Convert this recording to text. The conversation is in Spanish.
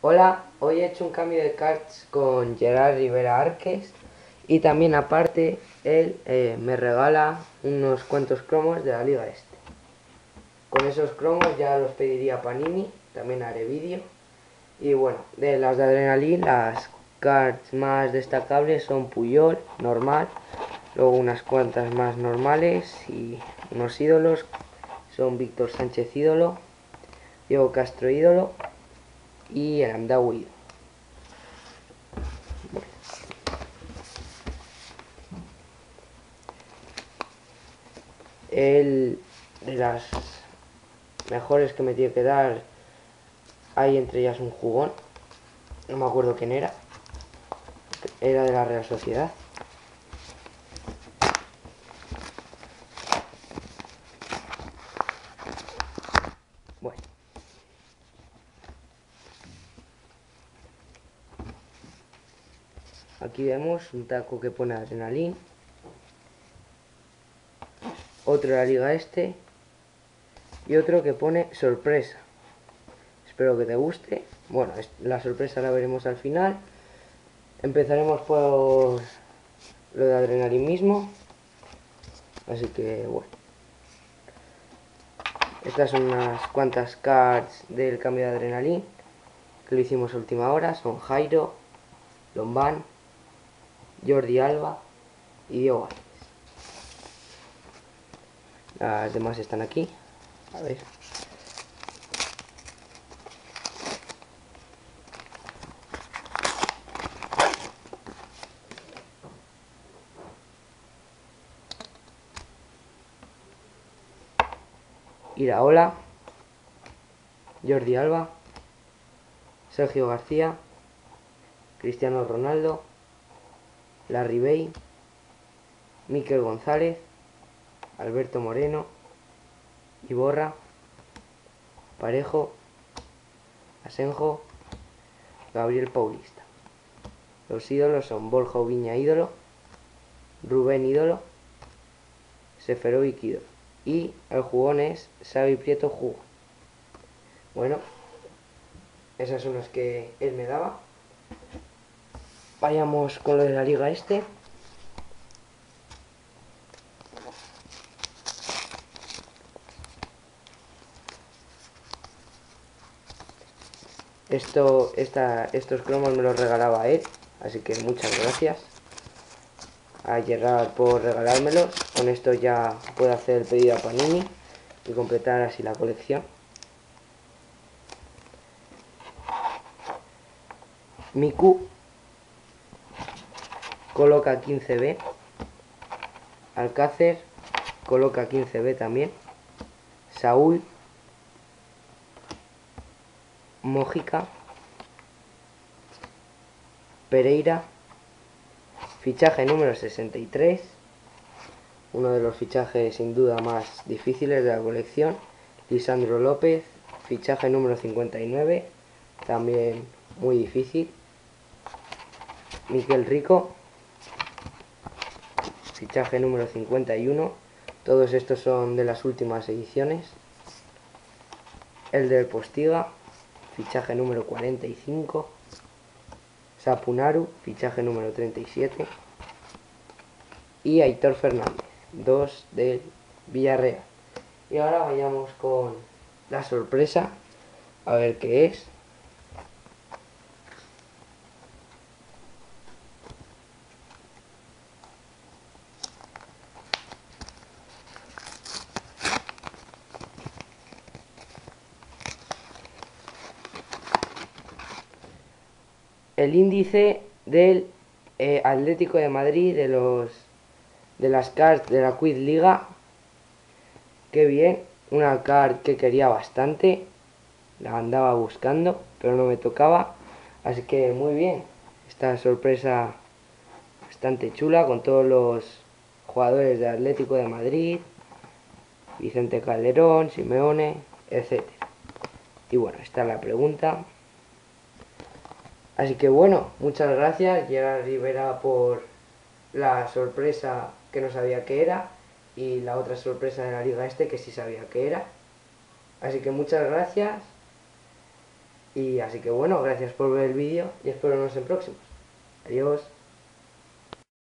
Hola, hoy he hecho un cambio de cards con Gerard Rivera Arques y también aparte él me regala unos cuantos cromos de la Liga Este. Con esos cromos ya los pediría a Panini, también haré vídeo. Y bueno, de las de Adrenaline, las cards más destacables son Puyol, normal, luego unas cuantas más normales y unos ídolos, son Víctor Sánchez ídolo, Diego Castro ídolo y el Amdawi ídolo. Él, de las mejores que me tiene que dar, hay entre ellas un jugón, no me acuerdo quién era de la Real Sociedad. Bueno, aquí vemos un taco que pone Adrenalin, otro de la Liga Este y otro que pone sorpresa. Espero que te guste. Bueno, la sorpresa la veremos al final. Empezaremos por lo de Adrenalin mismo. Así que bueno. Estas son unas cuantas cards del cambio de Adrenalin que lo hicimos a última hora. Son Jairo, Lombán, Jordi Alba y Diego Alves. Las demás están aquí. A ver. Iraola, Jordi Alba, Sergio García, Cristiano Ronaldo, Larry Bay, Mikel González, Alberto Moreno, Iborra, Parejo, Asenjo, Gabriel Paulista. Los ídolos son Borja Viña ídolo, Rubén ídolo, Seferovic ídolo. Y el jugón es Xavi Prieto jugón. Bueno, esas son las que él me daba. Vayamos con lo de la Liga Este. Estos cromos me los regalaba él, así que muchas gracias a Gerard por regalármelos. Con esto ya puedo hacer el pedido a Panini y completar así la colección. Miku coloca 15B, Alcácer coloca 15B también, Saúl, Mójica, Pereira, fichaje número 63, uno de los fichajes sin duda más difíciles de la colección, Lisandro López, fichaje número 59, también muy difícil, Miquel Rico, fichaje número 51, todos estos son de las últimas ediciones, Elder Postiga, fichaje número 45, Sapunaru, fichaje número 37, y Aitor Fernández, 2 del Villarreal. Y ahora vayamos con la sorpresa, a ver qué es. El índice del Atlético de Madrid de las cards de la Quiz Liga. Qué bien, una card que quería bastante, la andaba buscando, pero no me tocaba, así que muy bien. Esta sorpresa bastante chula con todos los jugadores de Atlético de Madrid, Vicente Calderón, Simeone, etc. Y bueno, esta es la pregunta. Así que bueno, muchas gracias Gerard Rivera por la sorpresa que no sabía que era y la otra sorpresa de la Liga Este que sí sabía que era. Así que muchas gracias Y así que bueno, gracias por ver el vídeo y espero vernos en próximos. Adiós.